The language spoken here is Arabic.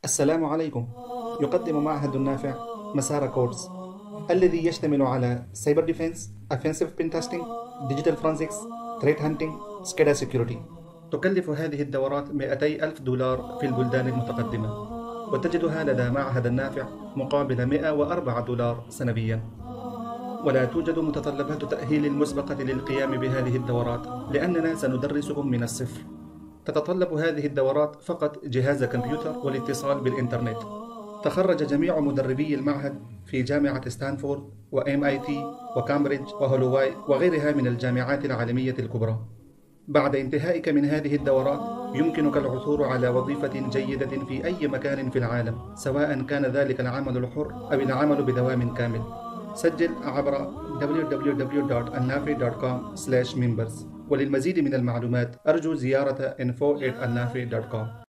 السلام عليكم. يقدم معهد النافع مسار كورس الذي يشتمل على سايبر ديفنس، offensive Penesting، ديجيتال فرانزيكس، تريت هانتنج، سكادا سيكيورتي. تكلف هذه الدورات $200,000 في البلدان المتقدمة، وتجدها لدى معهد النافع مقابل $104 سنويا. ولا توجد متطلبات تأهيل مسبقة للقيام بهذه الدورات، لأننا سندرسكم من الصفر. تتطلب هذه الدورات فقط جهاز كمبيوتر والاتصال بالإنترنت. تخرج جميع مدربي المعهد في جامعة ستانفورد وMIT وكامبريدج وهولوواي وغيرها من الجامعات العالمية الكبرى. بعد انتهائك من هذه الدورات يمكنك العثور على وظيفة جيدة في أي مكان في العالم، سواء كان ذلك العمل الحر أو العمل بدوام كامل. سجل عبر www.annafi.com/members. وللمزيد من المعلومات أرجو زيارة info@annafi.com.